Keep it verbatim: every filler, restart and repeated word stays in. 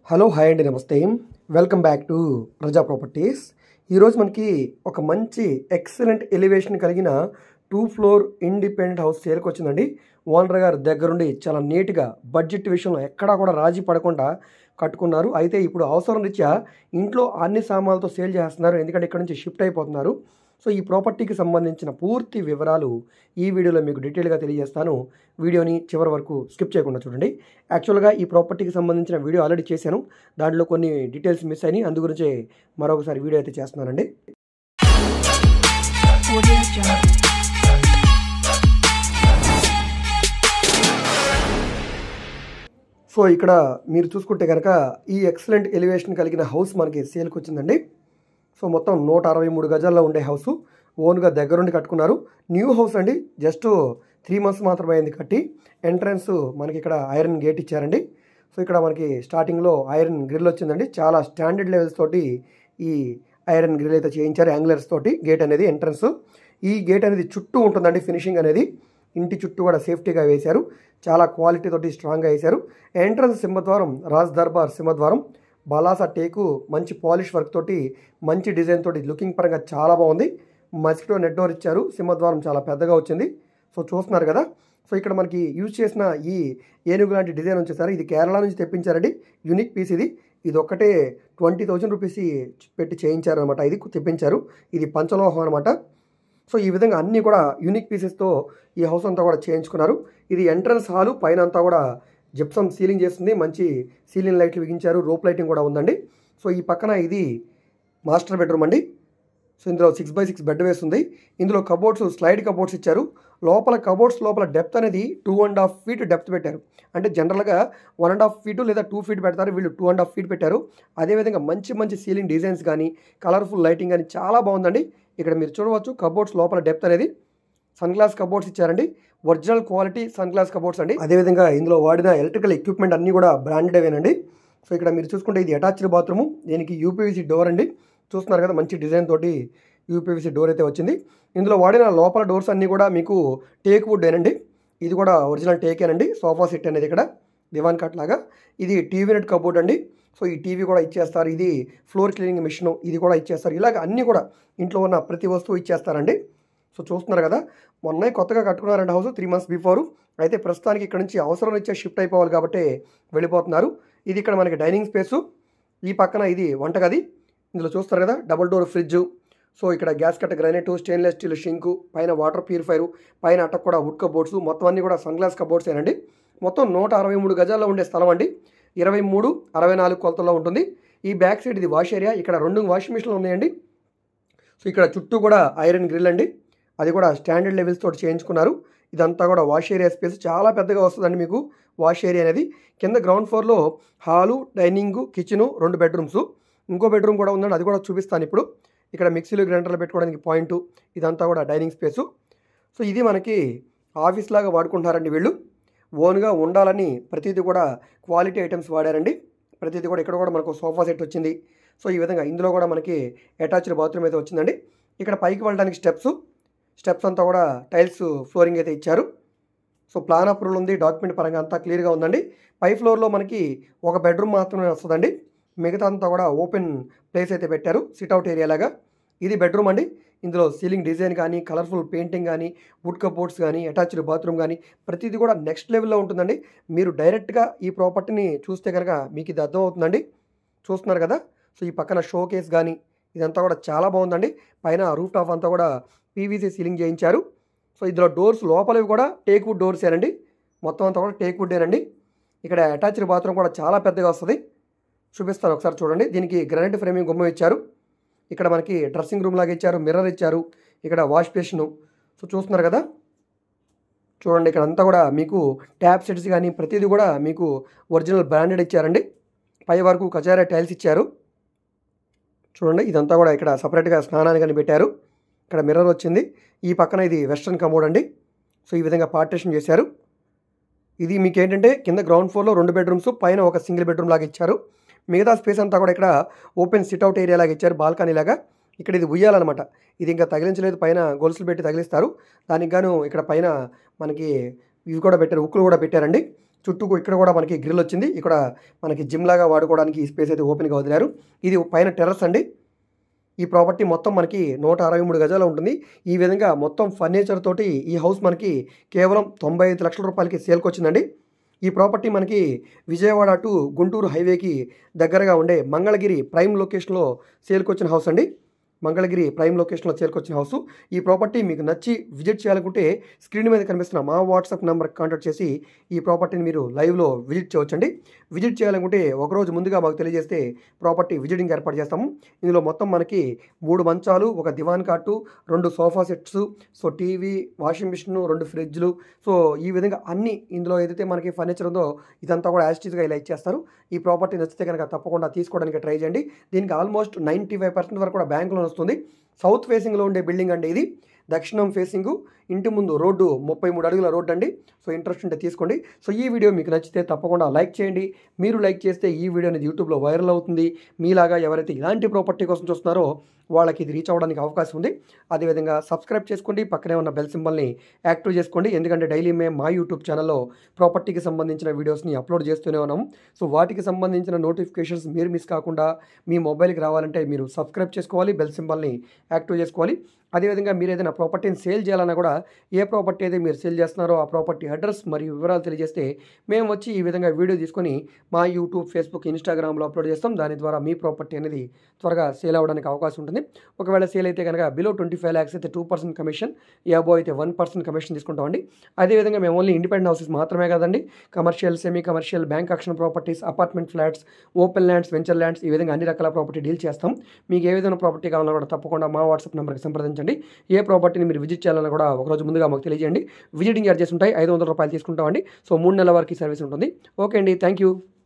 Hello hi అండి, నమస్తే. Welcome back to Praja properties. ఈరోజు మనకి ఒక మంచి ఎక్సలెంట్ ఎలివేషన్ కలిగిన టూ ఫ్లోర్ ఇండిపెండెంట్ హౌస్ సేల్కి వచ్చిందండి. ఓనర్ గారు దగ్గరుండి చాలా నీట్గా బడ్జెట్ విషయంలో ఎక్కడా కూడా రాజీ పడకుండా కట్టుకున్నారు. అయితే ఇప్పుడు అవసరం రీత్యా ఇంట్లో అన్ని సామాన్లతో సేల్ చేస్తున్నారు, ఎందుకంటే ఇక్కడ నుంచి షిఫ్ట్ అయిపోతున్నారు. సో ఈ ప్రాపర్టీకి సంబంధించిన పూర్తి వివరాలు ఈ వీడియోలో మీకు డీటెయిల్గా తెలియజేస్తాను. వీడియోని చివరి వరకు స్కిప్ చేయకుండా చూడండి. యాక్చువల్గా ఈ ప్రాపర్టీకి సంబంధించిన వీడియో ఆల్రెడీ చేశాను, దాంట్లో కొన్ని డీటెయిల్స్ మిస్ అయినాయి, అందు గురించి మరొకసారి వీడియో అయితే చేస్తున్నానండి. సో ఇక్కడ మీరు చూసుకుంటే కనుక ఈ ఎక్సలెంట్ ఎలివేషన్ కలిగిన హౌస్ మనకి సేల్కి వచ్చిందండి. సో మొత్తం నూట అరవై మూడు గజాల్లో ఉండే హౌస్ ఓన్గా దగ్గరుండి కట్టుకున్నారు. న్యూ హౌస్ అండి, జస్ట్ త్రీ మంత్స్ మాత్రమే అయింది కట్టి. ఎంట్రన్స్ మనకి ఇక్కడ ఐరన్ గేట్ ఇచ్చారండి. సో ఇక్కడ మనకి స్టార్టింగ్లో ఐరన్ గ్రిల్ వచ్చిందండి. చాలా స్టాండర్డ్ లెవెల్స్ తోటి ఈ ఐరన్ గ్రిల్ అయితే చేయించారు, యాంగ్లర్స్ తోటి. గేట్ అనేది ఎంట్రన్స్, ఈ గేట్ అనేది చుట్టూ ఉంటుందండి. ఫినిషింగ్ అనేది ఇంటి చుట్టూ కూడా సేఫ్టీగా వేశారు, చాలా క్వాలిటీ తోటి స్ట్రాంగ్గా వేశారు. ఎంట్రన్స్ సింహద్వారం రాజ్ దర్బార్ సింహద్వారం, బలాసా టేకు, మంచి పాలిష్ వర్క్ తోటి, మంచి డిజైన్ తోటి, లుకింగ్ పరంగా చాలా బాగుంది. మస్కిటో నెట్ డోర్ ఇచ్చారు, సింహద్వారం చాలా పెద్దగా వచ్చింది. సో చూస్తున్నారు కదా. సో ఇక్కడ మనకి యూజ్ చేసిన ఈ ఏనుగు లాంటి డిజైన్ వచ్చేసారు, ఇది కేరళ నుంచి తెప్పించారండి. యూనిక్ పీస్ ఇది. ఇది ఒక్కటే ట్వంటీ థౌజండ్ రూపీస్ పెట్టి చేయించారు అనమాట, ఇది తెప్పించారు. ఇది పంచలోహం అనమాట. సో ఈ విధంగా అన్నీ కూడా యూనిక్ పీసెస్తో ఈ హౌస్ అంతా కూడా చేయించుకున్నారు. ఇది ఎంట్రన్స్ హాలు, పైన అంతా కూడా జిప్సమ్ సీలింగ్ చేస్తుంది, మంచి సీలింగ్ లైట్లు బిగించారు, రోప్ లైటింగ్ కూడా ఉందండి. సో ఈ పక్కన ఇది మాస్టర్ బెడ్రూమ్ అండి. సో ఇందులో సిక్స్ బై సిక్స్ బెడ్ వేస్తుంది. ఇందులో కబోర్డ్స్, స్లైడ్ కబోర్డ్స్ ఇచ్చారు. లోపల కబోర్డ్స్ లోపల డెప్త్ అనేది two and half feet depth పెట్టారు. అంటే జనరల్గా వన్ అండ్ హాఫ్ ఫీటు లేదా టూ ఫీట్ పెడతారు, వీళ్ళు టూ అండ్ హాఫ్ ఫీట్ పెట్టారు. అదేవిధంగా మంచి మంచి సీలింగ్ డిజైన్స్ కానీ, కలర్ఫుల్ లైటింగ్ కానీ చాలా బాగుందండి. ఇక్కడ మీరు చూడవచ్చు కబోర్డ్స్ లోపల డెప్త్ అనేది. సన్ గ్లాస్ కబోర్డ్స్ ఇచ్చారండి, original quality sun glass cupboards అండి. అదేవిధంగా ఇందులో వాడిన ఎలక్ట్రికల్ ఎక్విప్మెంట్ అన్నీ కూడా బ్రాండెడ్ అవేనండి. సో ఇక్కడ మీరు చూసుకుంటే ఇది అటాచ్డ్ బాత్రూము, దీనికి యూపీవీసీ డోర్ అండి. చూస్తున్నారు కదా, మంచి డిజైన్ తోటి యూపీవీసీ డోర్ అయితే వచ్చింది. ఇందులో వాడిన లోపల డోర్స్ అన్నీ కూడా మీకు టేక్ వుడ్ ఏనండి. ఇది కూడా ఒరిజినల్ టేకేనండి. సోఫా సెట్ అనేది ఇక్కడ దివాన్ కట్ లాగా. ఇది టీవీ నెట్ కబోర్డ్ అండి. సో ఈ టీవీ కూడా ఇచ్చేస్తారు. ఇది ఫ్లోర్ క్లీనింగ్ మిషన్, ఇది కూడా ఇచ్చేస్తారు. ఇలాగ అన్నీ కూడా ఇంట్లో ఉన్న ప్రతి వస్తువు ఇచ్చేస్తారండి. సో చూస్తున్నారు కదా, మొన్న కొత్తగా కట్టుకున్నారండి హౌస్, త్రీ మంత్స్ బిఫోర్. అయితే ప్రస్తుతానికి ఇక్కడ నుంచి అవసరం ఇచ్చే షిఫ్ట్ అయిపోవాలి కాబట్టి వెళ్ళిపోతున్నారు. ఇది ఇక్కడ మనకి డైనింగ్ స్పేసు, ఈ పక్కన ఇది వంటగది. ఇందులో చూస్తారు కదా, డబుల్ డోర్ ఫ్రిడ్జ్. సో ఇక్కడ గ్యాస్ కట్ట గ్రానైట్, స్టెయిన్లెస్ స్టీల్ షింకు, పైన వాటర్ ప్యూరిఫైరు, పైన అట్టకు కూడా వుడ్ కబోర్డ్స్, మొత్తం అన్నీ కూడా సన్ గ్లాస్ కబోర్డ్స్ ఏనండి. మొత్తం నూట అరవై మూడు గజాల్లో ఉండే స్థలం అండి. ఇరవై మూడు అరవై నాలుగు కొలతల్లో ఉంటుంది. ఈ బ్యాక్ సైడ్ ఇది వాష్ ఏరియా, ఇక్కడ రెండు వాషింగ్ మిషన్లు ఉన్నాయండి. సో ఇక్కడ చుట్టూ కూడా ఐరన్ గ్రిల్ అండి, అది కూడా స్టాండర్డ్ లెవెల్స్ తోటి చేయించుకున్నారు. ఇదంతా కూడా వాష్ ఏరియా స్పేస్ చాలా పెద్దగా వస్తుందండి మీకు వాష్ ఏరియా అనేది. కింద గ్రౌండ్ ఫ్లోర్లో హాలు, డైనింగ్, కిచెను, రెండు బెడ్రూమ్స్, ఇంకో బెడ్రూమ్ కూడా ఉందండి, అది కూడా చూపిస్తాను ఇప్పుడు. ఇక్కడ మిక్సీలు, గ్రైండర్లు పెట్టుకోవడానికి పాయింట్, ఇదంతా కూడా డైనింగ్ స్పేసు. సో ఇది మనకి ఆఫీస్ లాగా వాడుకుంటున్నారండి వీళ్ళు. ఓన్గా ఉండాలని ప్రతిదీ కూడా క్వాలిటీ ఐటమ్స్ వాడారండి. ప్రతిదీ కూడా ఇక్కడ కూడా మనకు సోఫా సెట్ వచ్చింది. సో ఈ విధంగా ఇందులో కూడా మనకి అటాచ్డ్ బాత్రూమ్ అయితే వచ్చిందండి. ఇక్కడ పైకి వెళ్ళడానికి స్టెప్స్ స్టెప్స్ అంతా కూడా టైల్స్ ఫ్లోరింగ్ అయితే ఇచ్చారు. సో ప్లాన్ అప్రూవల్ ఉంది, డాక్యుమెంట్ పరంగా అంతా క్లియర్గా ఉందండి. పై ఫ్లోర్లో మనకి ఒక బెడ్రూమ్ మాత్రమే వస్తుందండి, మిగతా అంతా కూడా ఓపెన్ ప్లేస్ అయితే పెట్టారు, సిట్అవుట్ ఏరియా లాగా. ఇది బెడ్రూమ్ అండి. ఇందులో సీలింగ్ డిజైన్ కానీ, కలర్ఫుల్ పెయింటింగ్ కానీ, వుడ్ కబోర్డ్స్ కానీ, అటాచ్డ్ బాత్రూమ్ కానీ ప్రతిదీ కూడా నెక్స్ట్ లెవెల్లో ఉంటుందండి. మీరు డైరెక్ట్గా ఈ ప్రాపర్టీని చూస్తే కనుక మీకు ఇది అర్థమవుతుందండి. చూస్తున్నారు కదా. సో ఈ పక్కన షో కేస్ కానీ ఇదంతా కూడా చాలా బాగుందండి. పైన రూఫ్ టాప్ అంతా కూడా పీవీసీ సీలింగ్ చేయించారు. సో ఇందులో డోర్స్ లోపలవి కూడా టేక్ వుడ్ డోర్స్ ఏనండి, మొత్తం అంతా కూడా టేక్ వుడ్ ఏనండి. ఇక్కడ అటాచ్డ్ బాత్రూమ్ కూడా చాలా పెద్దగా వస్తుంది, చూపిస్తాను ఒకసారి చూడండి. దీనికి గ్రానైట్ ఫ్రేమింగ్ గుమ్మం ఇచ్చారు. ఇక్కడ మనకి డ్రెస్సింగ్ రూమ్ లాగా ఇచ్చారు, మిర్రర్ ఇచ్చారు, ఇక్కడ వాష్ బేసిన్. సో చూస్తున్నారు కదా, చూడండి ఇక్కడ అంతా కూడా మీకు ట్యాప్ సెట్స్ కానీ ప్రతిదీ కూడా మీకు ఒరిజినల్ బ్రాండెడ్ ఇచ్చారండి. పై వరకు కజారా టైల్స్ ఇచ్చారు. చూడండి ఇదంతా కూడా ఇక్కడ సపరేట్గా స్నానానికి కానీ పెట్టారు. ఇక్కడ మిర్రర్ వచ్చింది. ఈ పక్కన ఇది వెస్ట్రన్ కమోడ్ అండి. సో ఈ విధంగా పార్టీషన్ చేశారు. ఇది మీకు ఏంటంటే కింద గ్రౌండ్ ఫ్లోర్లో రెండు బెడ్రూమ్స్, పైన ఒక సింగిల్ బెడ్రూమ్ లాగా ఇచ్చారు. మిగతా స్పేస్ అంతా కూడా ఇక్కడ ఓపెన్ సిట్అవుట్ ఏరియా లాగా ఇచ్చారు, బాల్కనీ లాగా. ఇక్కడ ఇది ఉయ్యాలన్నమాట, ఇది ఇంకా తగిలించలేదు, పైన గొలుసులు పెట్టి తగిలిస్తారు. దానికి గాను ఇక్కడ పైన మనకి ఇవి కూడా పెట్టారు, ఉక్కులు కూడా పెట్టారండి. చుట్టూ ఇక్కడ కూడా మనకి గ్రిల్ వచ్చింది. ఇక్కడ మనకి జిమ్ లాగా వాడుకోవడానికి ఈ స్పేస్ అయితే ఓపెన్గా వదిలారు. ఇది పైన టెర్రస్ అండి. ఈ ప్రాపర్టీ మొత్తం మనకి నూట అరవై మూడు గజాలు ఉంటుంది. ఈ విధంగా మొత్తం ఫర్నిచర్ తోటి ఈ హౌస్ మనకి కేవలం తొంభై ఐదు లక్షల రూపాయలకి సేల్కి వచ్చిందండి. ఈ ప్రాపర్టీ మనకి విజయవాడ టు గుంటూరు హైవేకి దగ్గరగా ఉండే మంగళగిరి ప్రైమ్ లొకేషన్లో సేల్కి వచ్చిన హౌస్ అండి. మంగళగిరి ప్రైమ్ లొకేషన్లో చేరుకొచ్చిన హౌస్. ఈ ప్రాపర్టీ మీకు నచ్చి విజిట్ చేయాలనుకుంటే స్క్రీన్ మీద కనిపిస్తున్న మా వాట్సాప్ నెంబర్కి కాంటాక్ట్ చేసి ఈ ప్రాపర్టీని మీరు లైవ్లో విజిట్ చేయవచ్చండి. విజిట్ చేయాలనుకుంటే ఒకరోజు ముందుగా మాకు తెలియజేస్తే ప్రాపర్టీ విజిటింగ్ ఏర్పాటు చేస్తాము. ఇందులో మొత్తం మనకి మూడు మంచాలు, ఒక దివాన్ కాటు, రెండు sofa sets, so TV, washing machine, రెండు ఫ్రిడ్జ్లు, సో ఈ విధంగా అన్ని ఇందులో ఏదైతే మనకి ఫర్నిచర్ ఉందో ఇదంతా కూడా యాస్టీస్గా ఇలా ఇచ్చేస్తారు. ఈ ప్రాపర్టీ నచ్చితే కనుక తప్పకుండా తీసుకోవడానికి ట్రై చేయండి. దీనికి ఆల్మోస్ట్ నైంటీ ఫైవ్ పర్సెంట్ వరకు కూడా బ్యాంక్ లోన్ వస్తుంది. సౌత్ ఫేసింగ్లో ఉండే బిల్డింగ్ అండి ఇది. దక్షిణం ఫేసింగు, ఇంటి ముందు రోడ్డు ముప్పై మూడు అడుగుల రోడ్డు అండి. సో ఇంట్రెస్ట్ ఉంటే తీసుకోండి. సో ఈ వీడియో మీకు నచ్చితే తప్పకుండా లైక్ చేయండి. మీరు లైక్ చేస్తే ఈ వీడియో అనేది యూట్యూబ్లో వైరల్ అవుతుంది. మీలాగా ఎవరైతే ఇలాంటి ప్రాపర్టీ కోసం చూస్తున్నారో వాళ్ళకి ఇది రీచ్ అవ్వడానికి అవకాశం ఉంది. అదేవిధంగా సబ్స్క్రైబ్ చేసుకోండి, పక్కనే ఉన్న బెల్ సింబల్ని యాక్టివ్ చేసుకోండి. ఎందుకంటే డైలీ మేము మా యూట్యూబ్ ఛానల్లో ప్రాపర్టీకి సంబంధించిన వీడియోస్ని అప్లోడ్ చేస్తూనే ఉన్నాము. సో వాటికి సంబంధించిన నోటిఫికేషన్స్ మీరు మిస్ కాకుండా మీ మొబైల్కి రావాలంటే మీరు సబ్స్క్రైబ్ చేసుకోవాలి, బెల్ సింబల్ని యాక్టివ్ చేసుకోవాలి. అదేవిధంగా మీరు ఏదైనా ప్రాపర్టీని సేల్ చేయాలన్నా కూడా ఏ ప్రాపర్టీ అయితే మీరు సేల్ చేస్తున్నారో ఆ ప్రాపర్టీ అడ్రస్ మరియు వివరాలు తెలియజేస్తే మేము వచ్చి ఈ విధంగా వీడియో తీసుకొని మా యూట్యూబ్, ఫేస్బుక్, ఇన్స్టాగ్రామ్లో అప్లోడ్ చేస్తాం. దాని ద్వారా మీ ప్రాపర్టీ అనేది త్వరగా సేల్ అవ్వడానికి అవకాశం ఉంటుంది. ఒకవేళ సేల్ అయితే కనుక బిలో ట్వంటీ ఫైవ్ ల్యాక్స్ అయితే టూ పర్సెంట్ కమిషన్, అబో అయితే వన్ పర్సెంట్ కమిషన్ తీసుకుంటామండి. అదేవిధంగా మేము ఓన్లీ ఇండిపెండెంట్ హౌసెస్ మాత్రమే కాదండి, commercial, semi commercial, bank auction properties, apartment flats, open lands, venture lands, ఈ విధంగా అన్ని రకాల ప్రాపర్టీ డీల్ చేస్తాం. మీకు ఏ విధంగా ప్రాపర్టీ కావాలన్నా కూడా తప్పకుండా మా వాట్సాప్ నెంబర్కి సంప్రదించండి. ఏ ప్రాపర్టీని మీరు విజిట్ చేయాలన్నా కూడా ఒకరోజు ముందుగా మాకు తెలియజేయండి. విజిటింగ్ చార్జెస్ ఉంటాయి, ఐదు వందల రూపాయలు తీసుకుంటామండి. సో మూడు నెలల వరకు సర్వీస్ ఉంటుంది. ఓకే అండి, థ్యాంక్ యూ.